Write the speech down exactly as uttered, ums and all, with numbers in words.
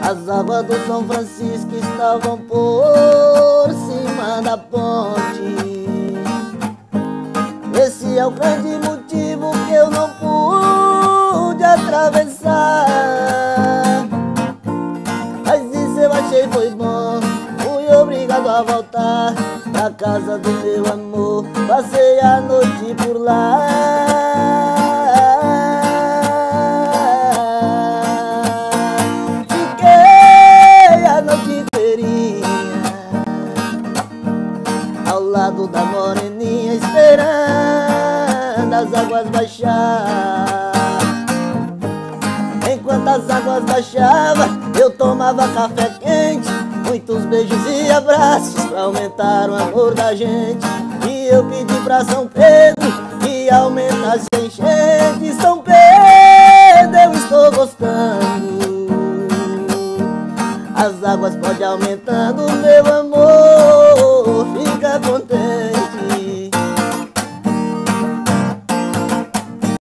As águas do São Francisco estavam por cima da ponte. Esse é o grande motivo que eu não pude atravessar. Mas isso eu achei foi bom, fui obrigado a voltar pra casa do meu amor. Passei a noite por lá. Fiquei a noite inteirinha ao lado da moreninha, esperando as águas baixar. Enquanto as águas baixavam, eu tomava café quente, muitos beijos e abraços pra aumentar o amor da gente. E eu pedi pra São Pedro que aumentasse a enchente. São Pedro, eu estou gostando. As águas podem aumentando, meu amor.